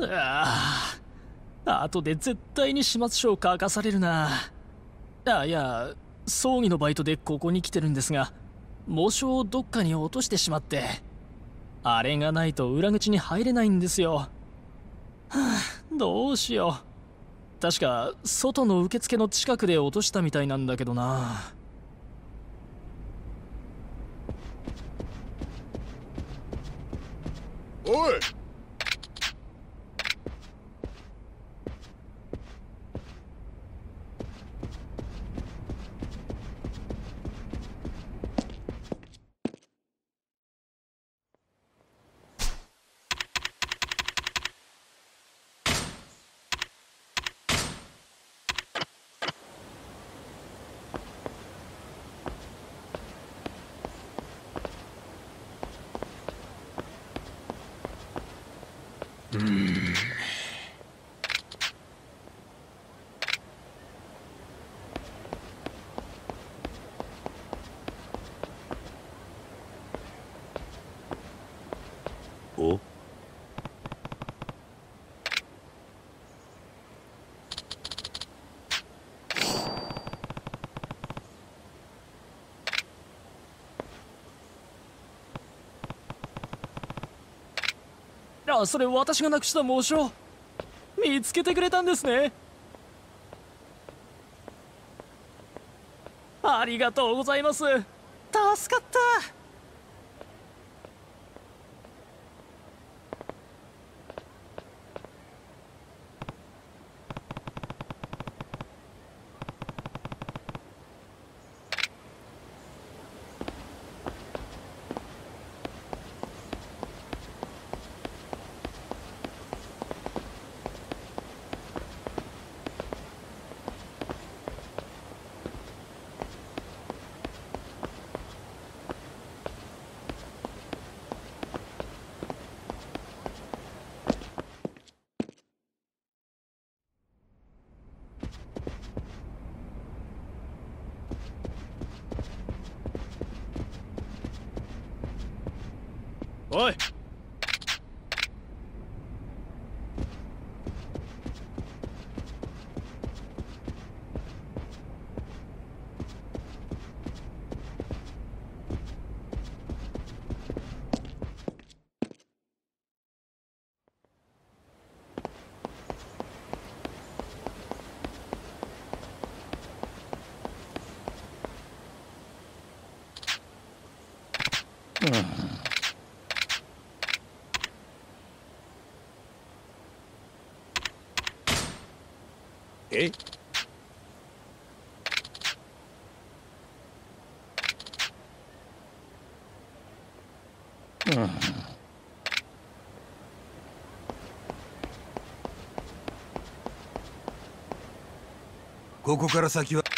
ああ、後で絶対に始末書を書かされるな。いや、葬儀のバイトでここに来てるんですが、喪章をどっかに落としてしまって、あれがないと裏口に入れないんですよ。はあ、どうしよう。確か外の受付の近くで落としたみたいなんだけどな。 おい、 お、 それ私がなくした喪章、見つけてくれたんですね。ありがとうございます。助かった。 おい、え、 ここから先は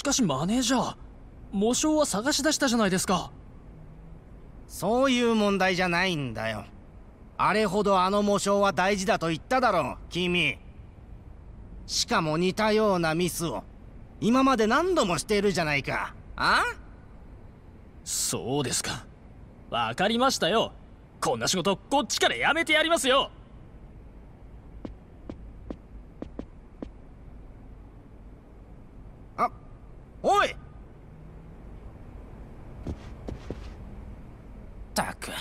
かしマネージャー、模章は探し出したじゃないですか。 そういう問題じゃないんだよ。あれほどあの模章は大事だと言っただろう、君。しかも似たようなミスを今まで何度もしているじゃないか。あ？ そうですか。わかりましたよ。こんな仕事こっちからやめてやりますよ。 あ、おい！ったく。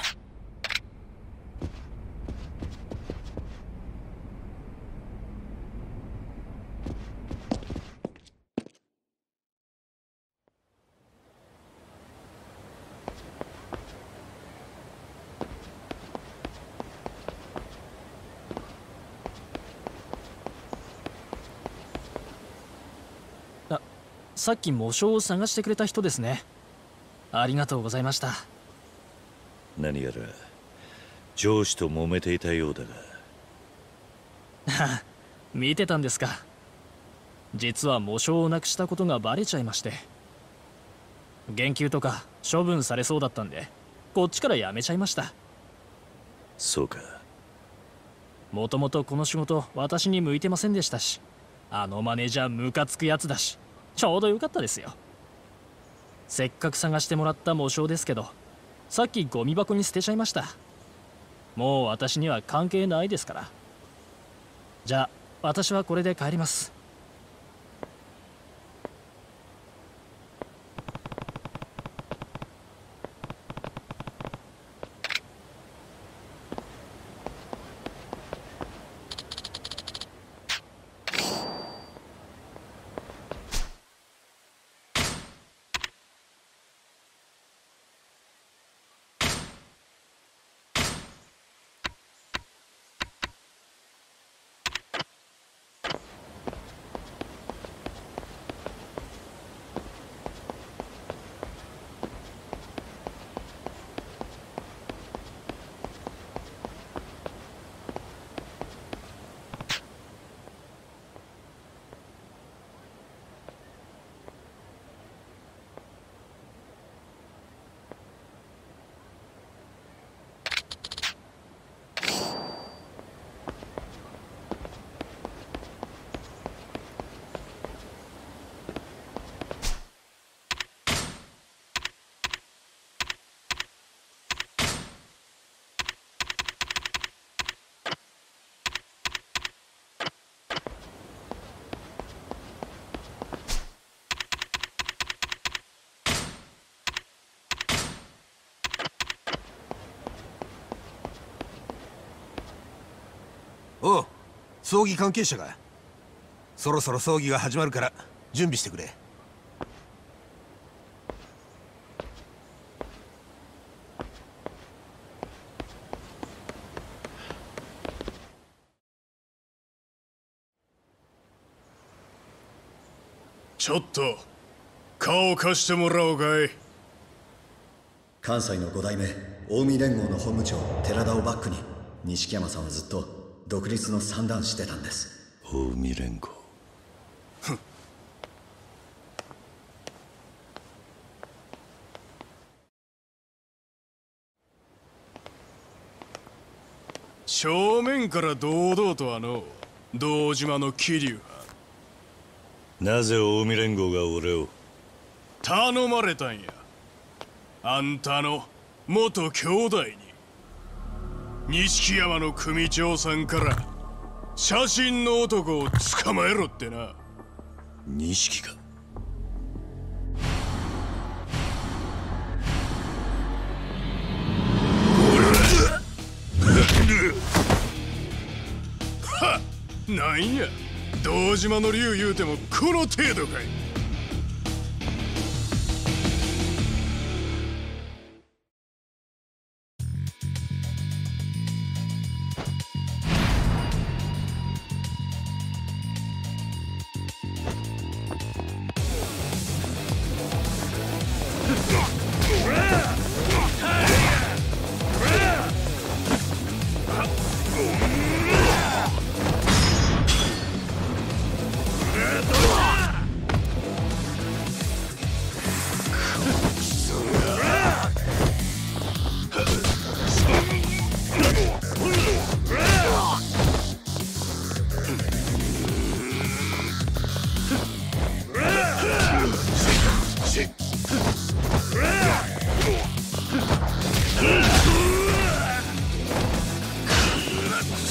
さっき模章を探してくれた人ですね。ありがとうございました。 何やら上司と揉めていたようだが見てたんですか。実は模章をなくしたことがバレちゃいまして、減給とか処分されそうだったんでこっちからやめちゃいました。 そうか。 もともとこの仕事私に向いてませんでしたし、あのマネージャームカつくやつだし、ちょうどよかったですよ。せっかく探してもらった模章ですけど、さっきゴミ箱に捨てちゃいました。もう私には関係ないですから。じゃあ私はこれで帰ります。 おう、葬儀関係者が。そろそろ葬儀が始まるから準備してくれ。 ちょっと顔を貸してもらおうかい。 関西の5代目近江連合の本部長寺田をバックに錦山さんはずっと独立の算段してたんです。 近江連合。 正面から堂々と堂島の桐生が。 なぜ近江連合が俺を？ 頼まれたんや。あんたの元兄弟に。錦山の組長さんから写真の男を捕まえろってな。 錦が？ はっ、なんや堂島の竜言うてもこの程度かい。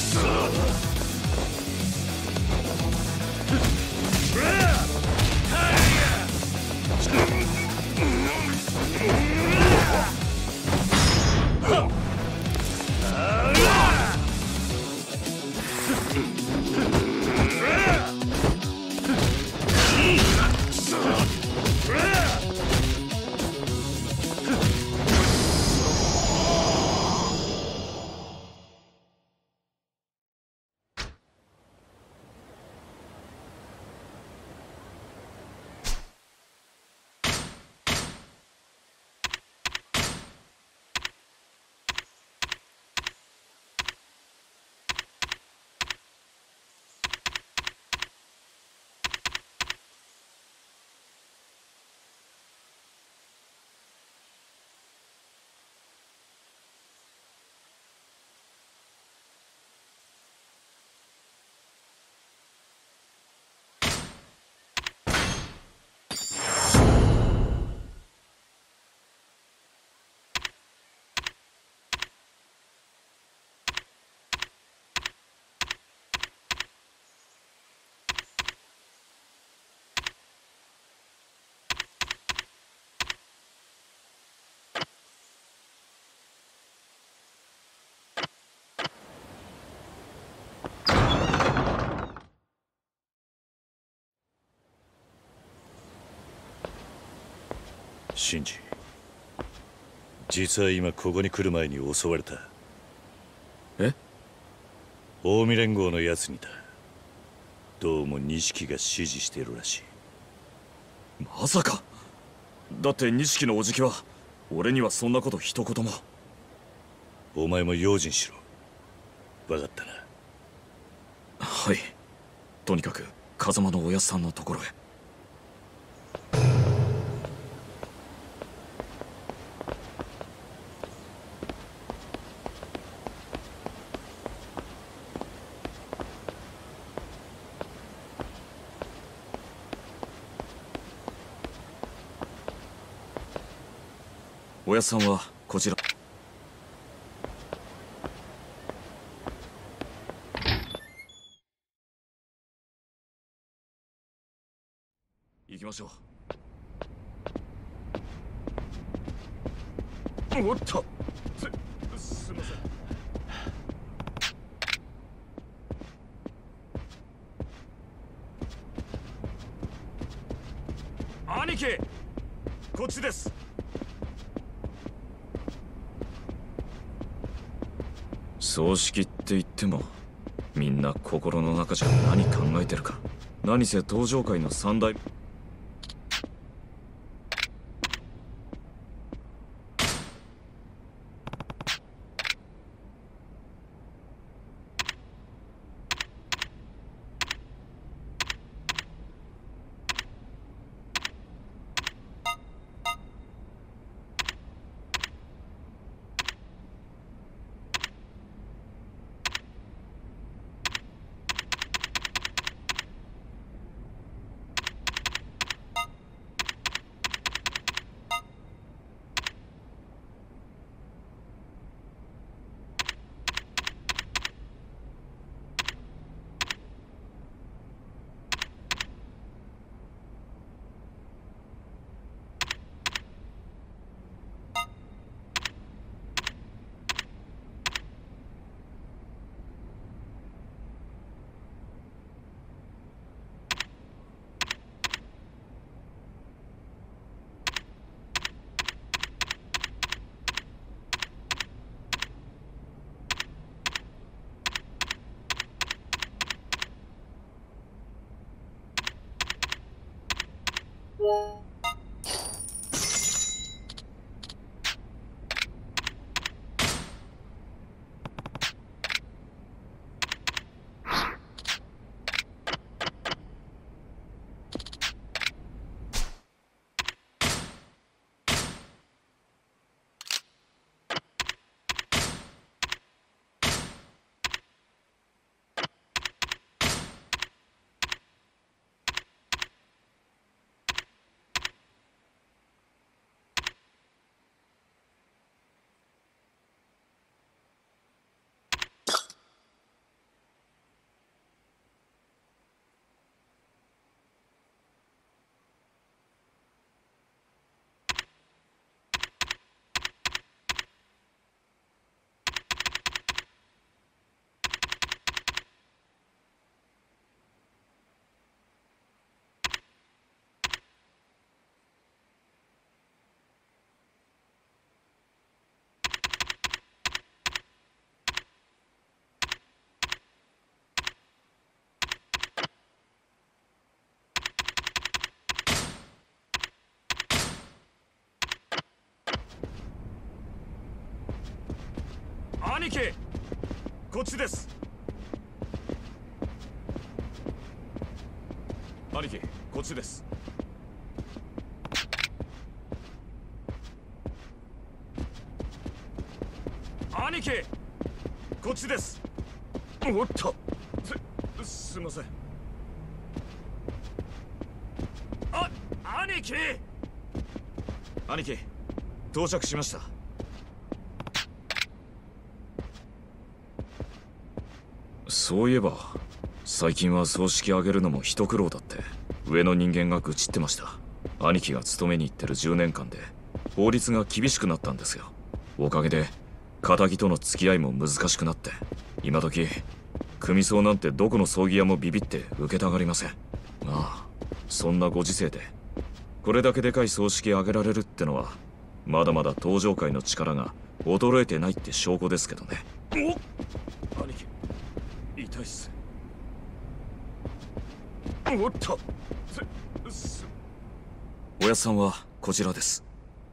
シンジ、実は今ここに来る前に襲われた。 え？ 近江連合のやつにだ。どうも錦が指示しているらしい。 まさか。だって錦のおじきは俺にはそんなこと一言も。 お前も用心しろ。分かったな。 はい。とにかく風間のおやっさんのところへ。おやっさんはこちら。行きましょう。おっと、すいません。兄貴、こっちです。葬式って言ってもみんな心の中じゃ何考えてるか。何せ登場界の三大。 兄貴、こっちです。兄貴、こっちです。兄貴、こっちです。おっと、すいません。兄貴、兄貴、到着しました。そういえば最近は葬式あげるのも一苦労だって上の人間が愚痴ってました。兄貴が勤めに行ってる10年間で法律が厳しくなったんですよ。おかげで仇との付き合いも難しくなって、今時組葬なんてどこの葬儀屋もビビって受けたがりません。まあそんなご時世でこれだけでかい葬式あげられるってのはまだまだ登場界の力が衰えてないって証拠ですけどね。おっ、兄貴痛いっす。おっと、おやっさんはこちらです。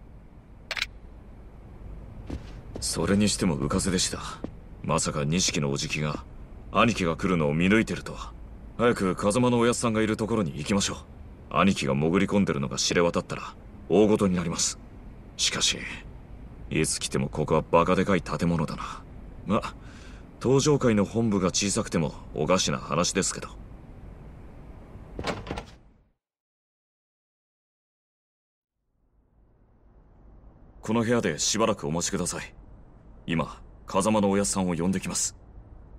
それにしても浮かせでした。まさか錦のおじきが兄貴が来るのを見抜いてるとは。早く風間のおやっさんがいるところに行きましょう。兄貴が潜り込んでるのが知れ渡ったら大事になります。しかしいつ来てもここはバカでかい建物だな。まあ登場界の本部が小さくてもおかしな話ですけど。この部屋でしばらくお待ちください。今風間のおやっさんを呼んできます。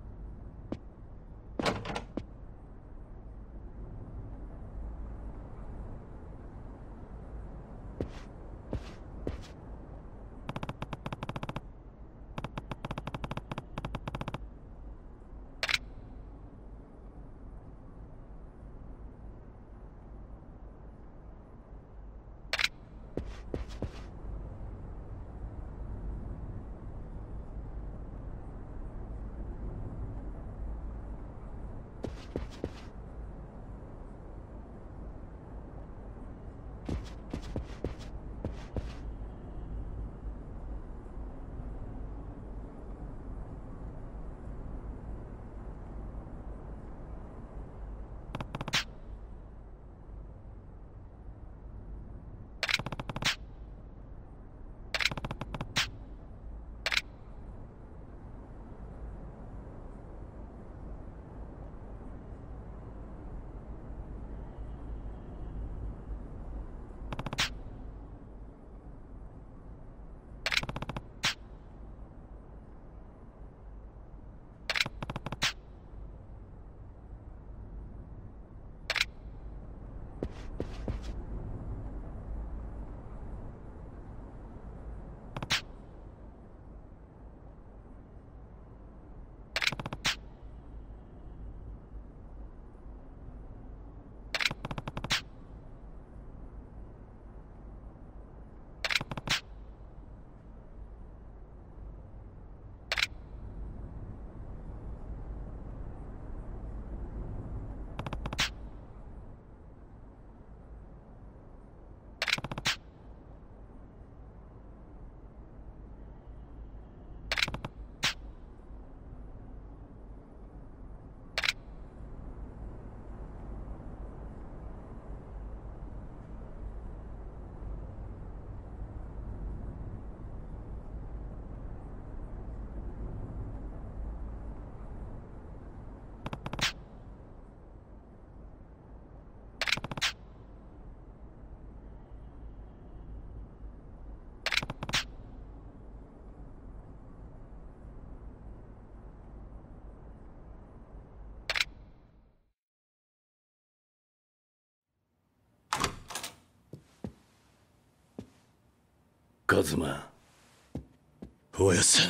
カズマ、 おやっさん、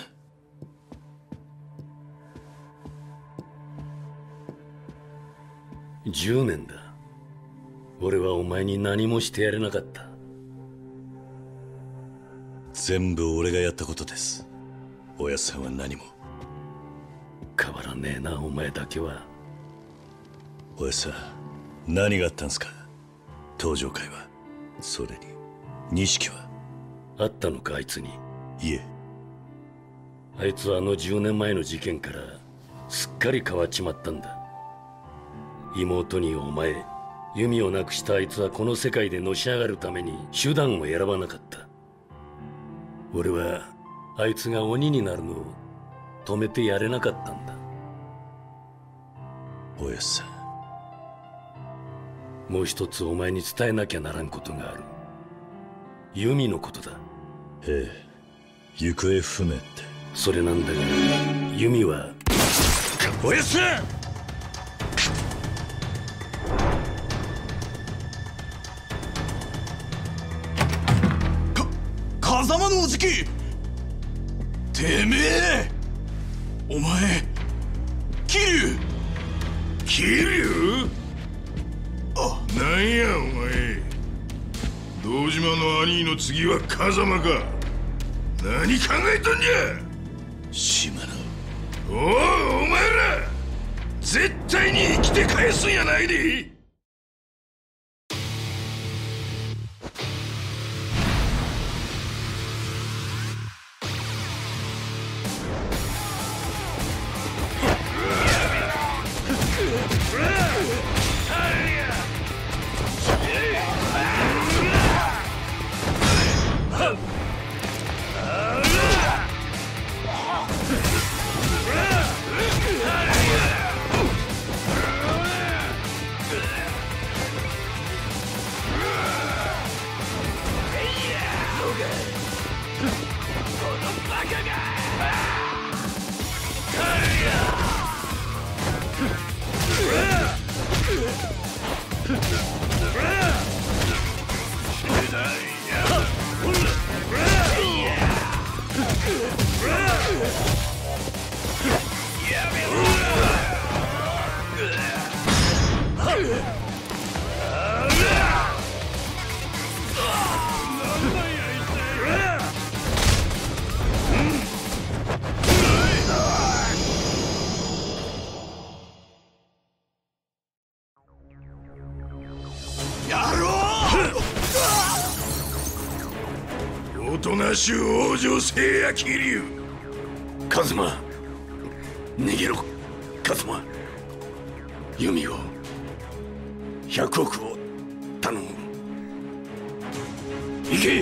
10年だ。俺はお前に何もしてやれなかった。 全部俺がやったことです。おやっさんは何も。 変わらねえな、お前だけは。 おやっさん、何があったんすか？登場会は。それに錦は。 あったのか、あいつに。 いえ。 あいつはあの10年前の事件からすっかり変わっちまったんだ。妹にお前、弓をなくしたあいつはこの世界でのし上がるために手段を選ばなかった。俺はあいつが鬼になるのを止めてやれなかったんだ。 おやっさん、 もう一つお前に伝えなきゃならんことがある。弓のことだ。 ええ、行方不明って。 それなんだが、弓はおやっさん、 風間のおじき、てめえ、お前桐生、あ、なんやお前、堂島の兄の次は風間か。何考えとんじゃ。 島野、 お前ら絶対に生きて返すんやないで。おとなしゅう往生せえや桐生。 カズマ、逃げろ。カズマ、弓を100億を頼む。行け。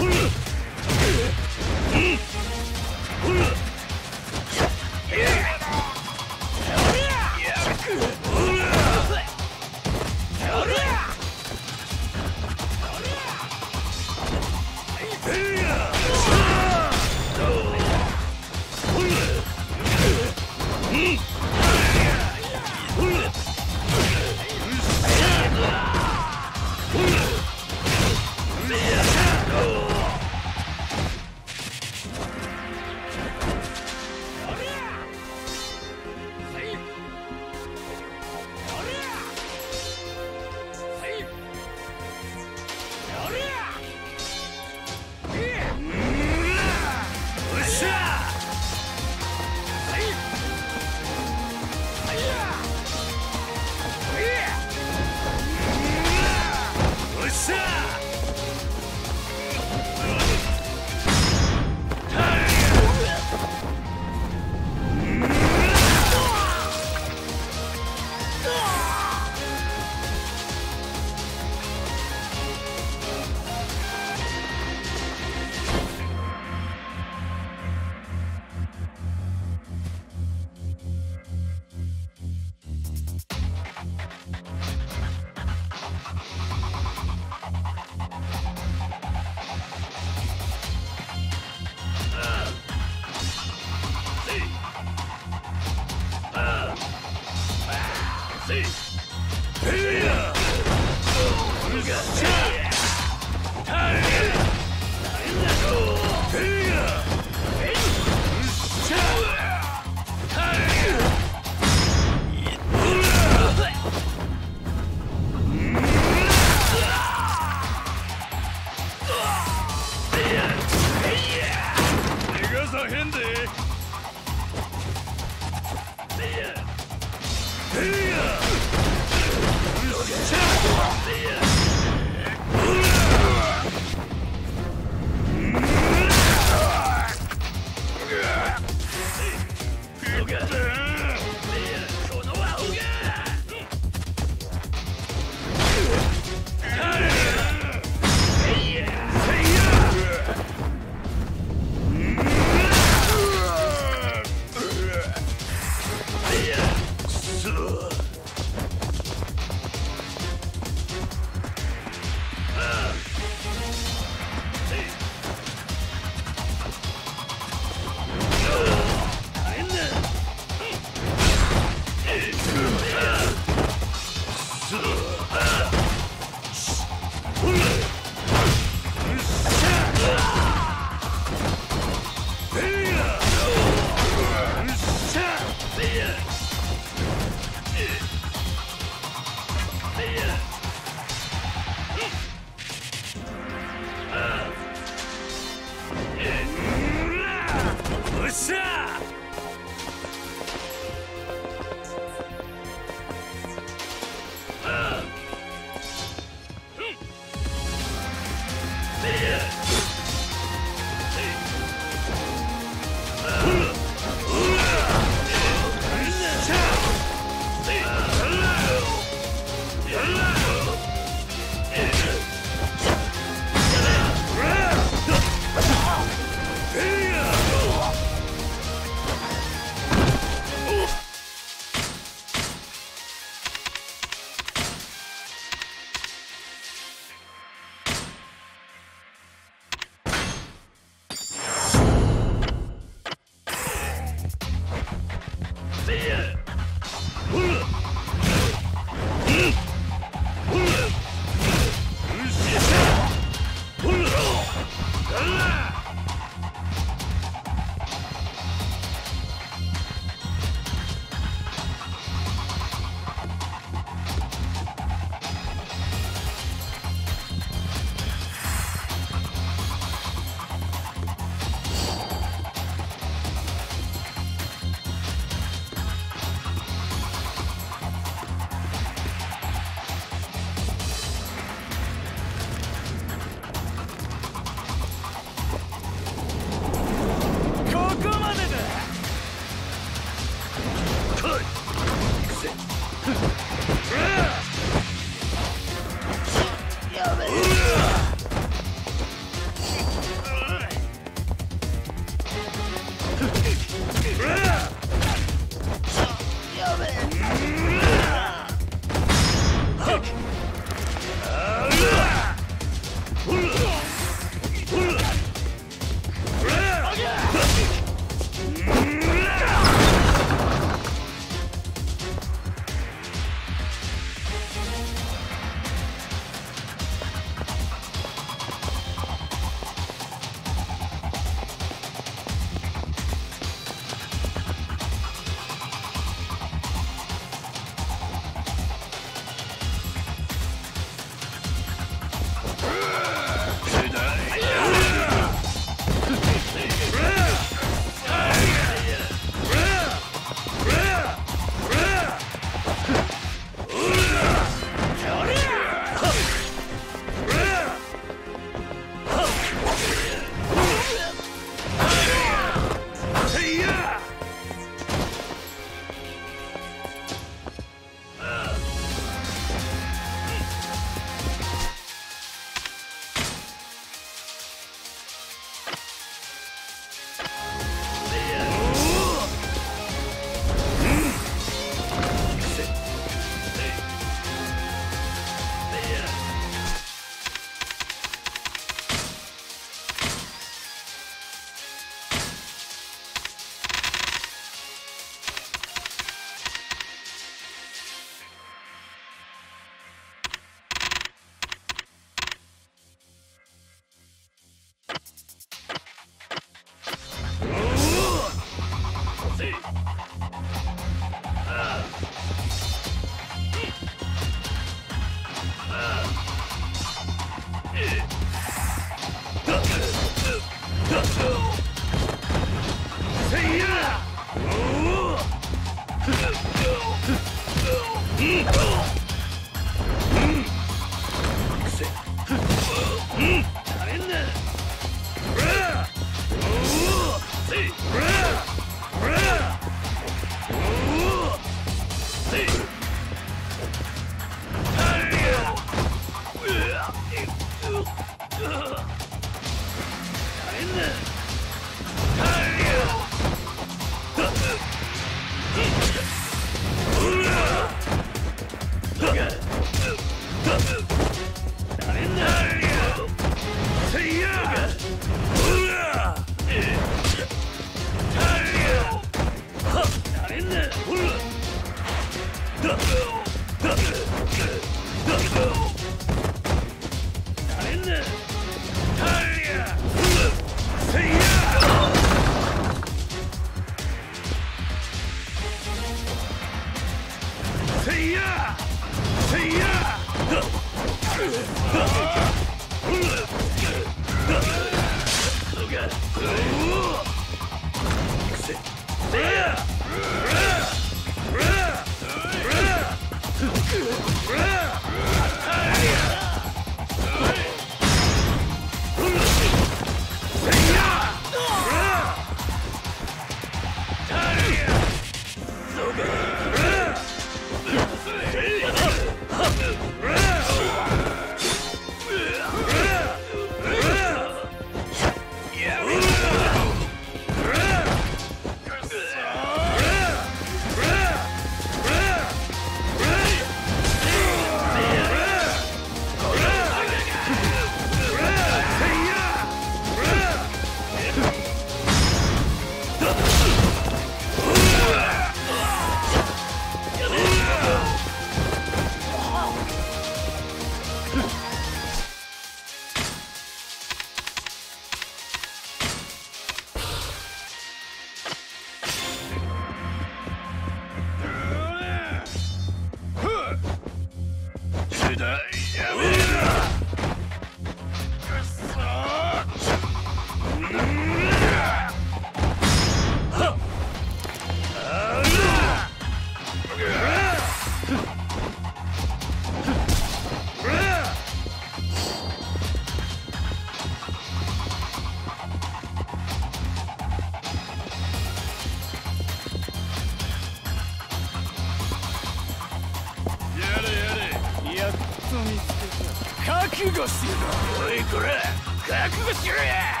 覚悟しろ。おいこら、覚悟しろや。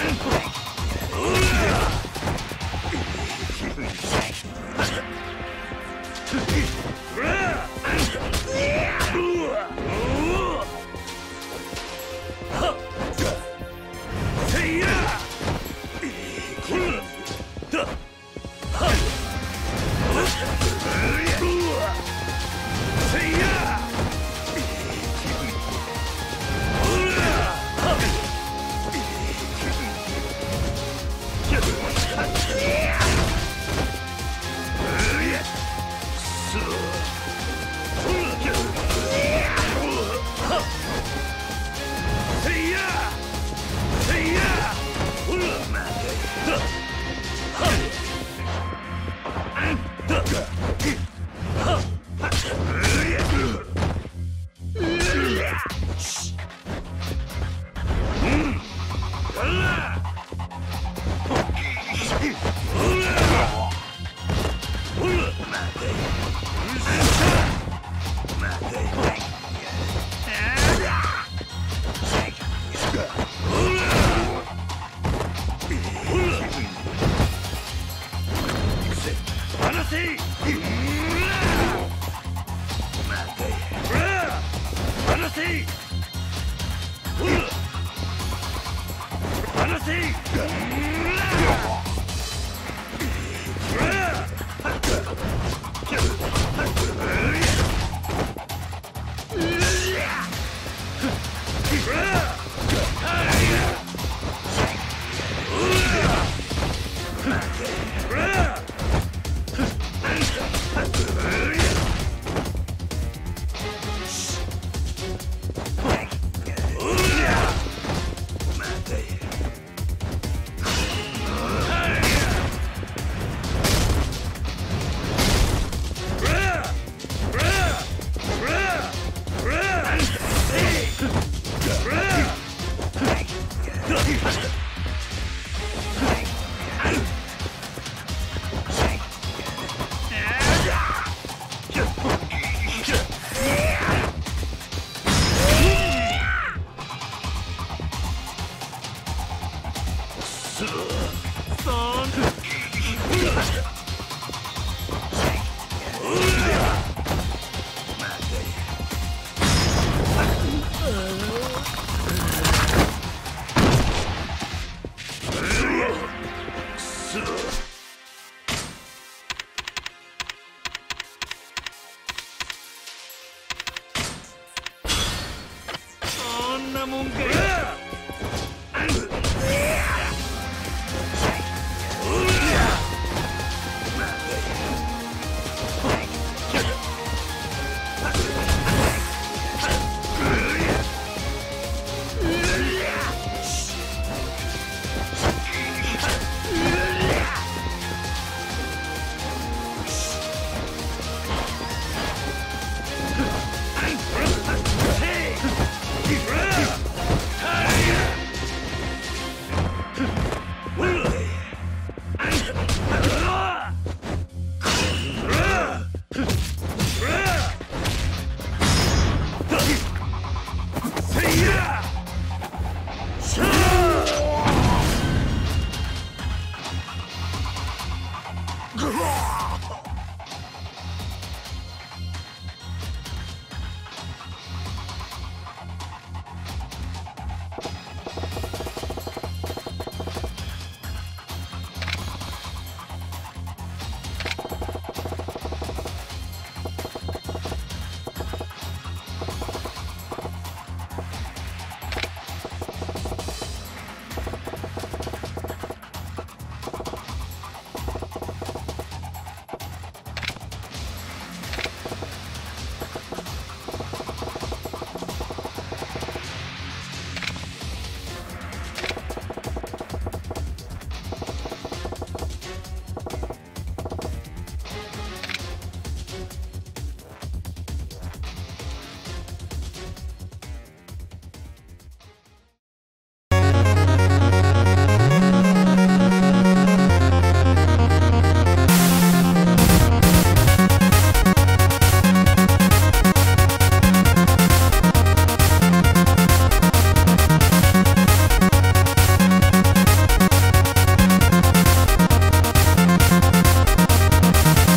son